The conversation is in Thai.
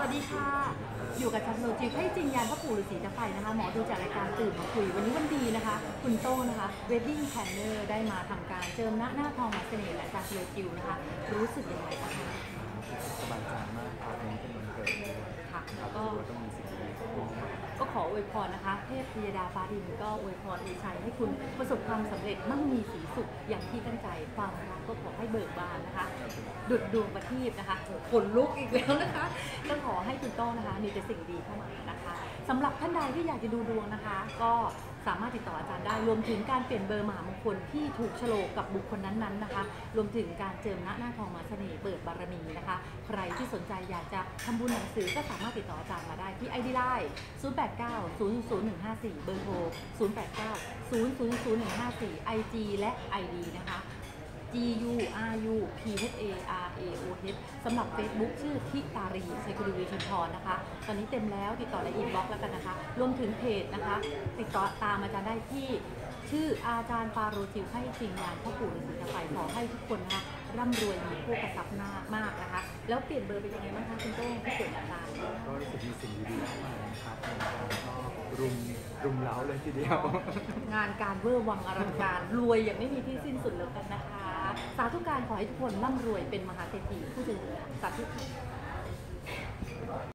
สดีค่ะอยู่กับจันโนจิวให้จริงยันพ่อปู่ฤาษีจะไปนะคะหมอดูจากรายการตื่นมาคุยวันนี้วันดีนะคะคุณโต้นะคะ Wedding Planner ได้มาทำการเจิมหน้าทองมาเสน่ห์และจันโนจิวนะคะรู้สึกยังไงบ้างคะสบายใจมากครับนี้เป็นวันเกิดเลยค่ะก็ต้องมีสิ่งดีก็ขออวยพรนะคะเทพธิยดาฟ้าดินก็อวยพรอวยชัยให้คุณประสบความสำเร็จมั่งมีสีสุขอย่างที่ตั้งใจความรักก็ขอให้เบิกบานนะคะดุจดวงประทีปนะคะขนลุกอีกแล้วนะคะก็ขอให้คุณโต้นะคะมีแต่สิ่งดีเข้ามานะคะสำหรับท่านใดที่อยากจะดูดวงนะคะก็สามารถติดต่ออาจารย์ได้รวมถึงการเปลี่ยนเบอร์มหามงคลที่ถูกโฉลกกับบุคคลนั้นๆนะคะรวมถึงการเจิมหน้าทองมาเสน่ห์เปิดบารมีนะคะใครที่สนใจอยากจะทำบุญหนังสือก็สามารถติดต่ออาจารย์มาได้ที่ ID Line 089 00154 เบอร์โทร 089 00154 IG และ ID นะคะ GURUPHARAOH สำหรับ Facebook ชื่อทิตารีชัยกุลวีชุนทรนะคะตอนนี้เต็มแล้วติดต่อในอินบ็อกซ์แล้วกันนะคะรวมถึงเพจนะคะติดต่อตามอาจารย์ได้ที่ชื่ออาจารย์ปาโรจิวให้จริงงานพ่อปู่ฤาษีตะไคร้ขอให้ทุกคนนะคะร่ำรวยมีผู้กระซับหน้ามากนะคะแล้วเปลี่ยนเบอร์เป็นยังไงบ้างคะคุณโต้งที่เกิดอาจารย์ก็รู้สึกมีสิ่งดีๆเข้ามานะครับก็รุมเร้าเลยทีเดียวงานการเวอร์วังอลังการรวยอย่างไม่มีที่สิ้นสุดแล้วกันนะคะสาธุการขอให้ทุกคนร่ำรวยเป็นมหาเศรษฐีผู้ถือสาธุค่ะ